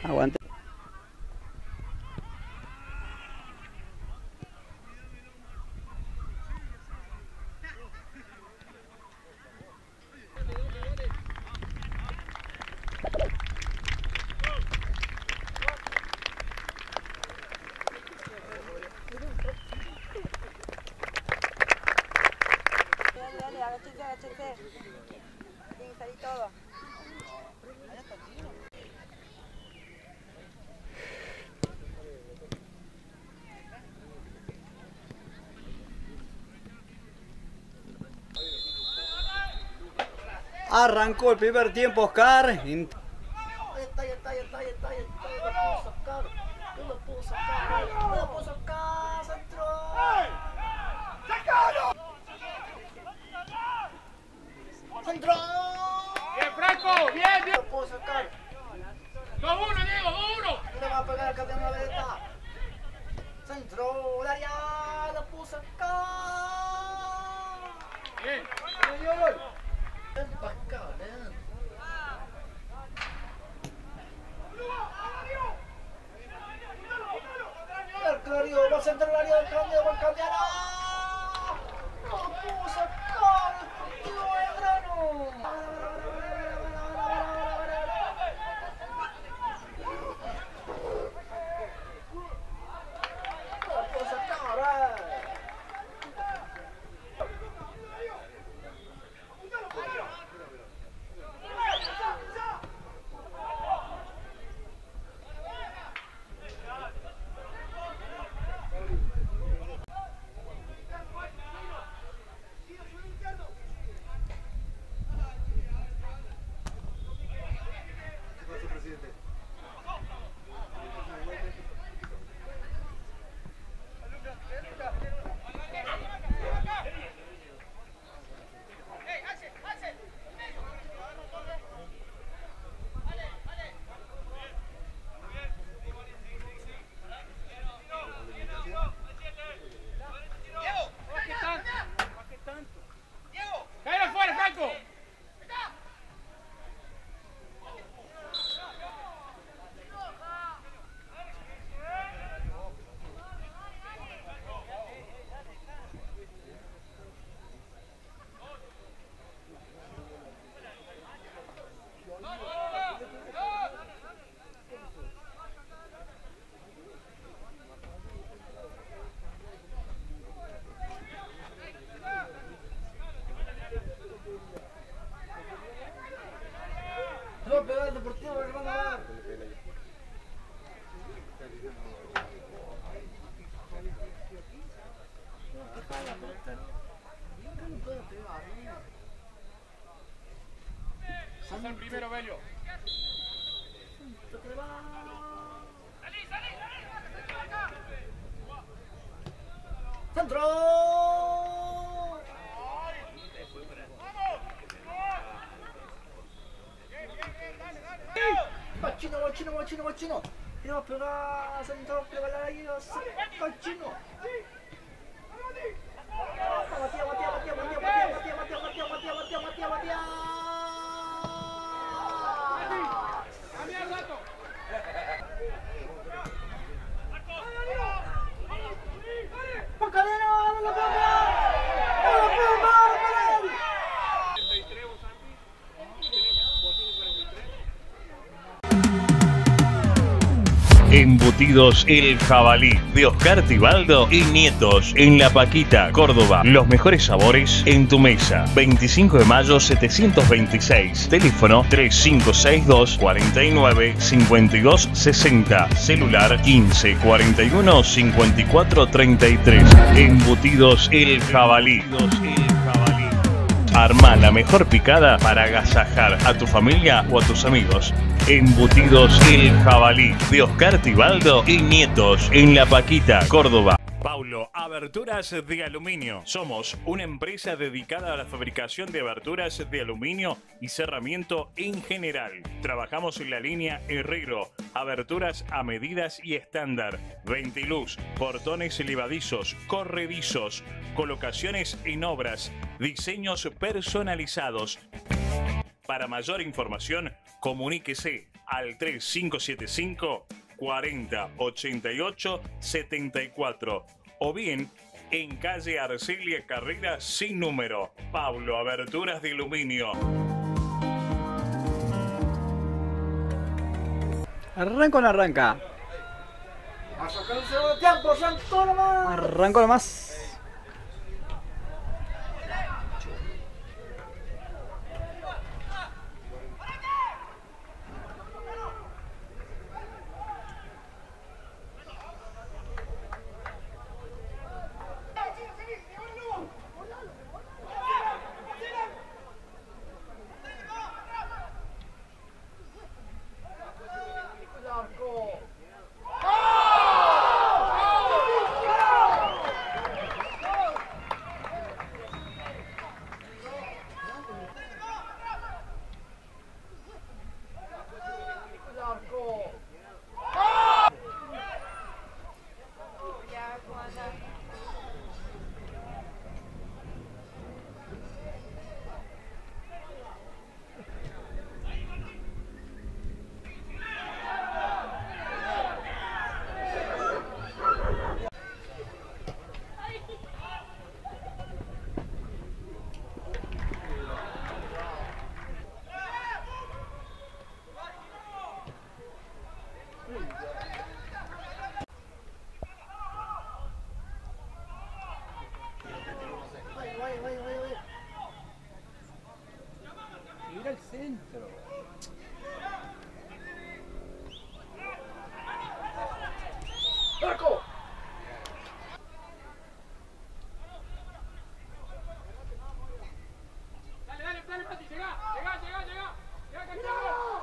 Aguante. Dale, agáchense, agáchense. Tienen que salir todo. Arrancó el primer tiempo, Oscar. Ahí está. No lo puedo sacar. Centro. ¡Centro! ¡Bien, Franco! ¡Bien, bien! No lo puedo sacar. 2-1, Diego, 2-1. No le va a pegar el campeón de la beta. Centro, el área. Lo puedo sacar. Bien. Señor. Ven para acá, ven. El Clario va a centrar el área del Cándido, va a cambiar. No lo pudo sacar el partido Belgrano. No lo pudo sacar, ¡Cae afuera, Franco! No va a pegar el Deportivo Belgrano. Pasa el primero, Belio. ¡Centro! Va chino. Y va a pegar centro, pega la área, saca el chino. Matías. ¡Cambia el rato! ¡Pacadena! ¡No lo puedo pegar! ¡No lo puedo pegar! Embutidos El Jabalí de Oscar Tibaldo y Nietos en La Paquita, Córdoba. Los mejores sabores en tu mesa. 25 de mayo 726. Teléfono 3562 49 52 60. Celular 15 41 54 33. Embutidos El Jabalí. Arma la mejor picada para agasajar a tu familia o a tus amigos. Embutidos El Jabalí de Oscar Tibaldo y Nietos en La Paquita, Córdoba. Paulo, Aberturas de Aluminio. Somos una empresa dedicada a la fabricación de aberturas de aluminio y cerramiento en general. Trabajamos en la línea Herrero, aberturas a medidas y estándar, ventiluz, portones elevadizos, corredizos, colocaciones en obras, diseños personalizados. Para mayor información, comuníquese al 3575 40 88 74 o bien en calle Arcelia Carrera sin número. Pablo Aberturas de Aluminio. Arranco o no arranca. A sacar el segundo tiempo, arrancó nomás. Arranco nomás. Mira el centro. ¡Marco! Dale, dale, dale, Mati, llega, Castellano.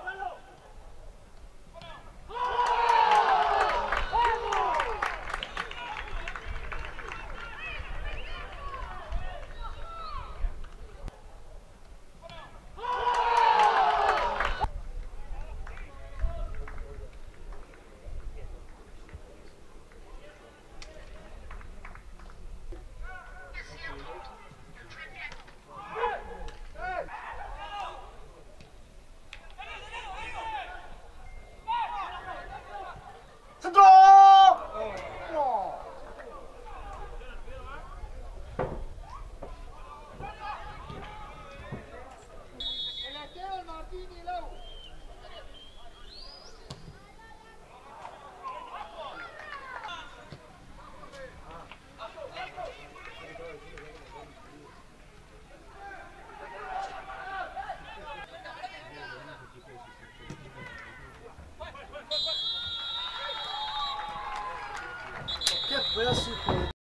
¡Centro! ¡No! Qué pedazo de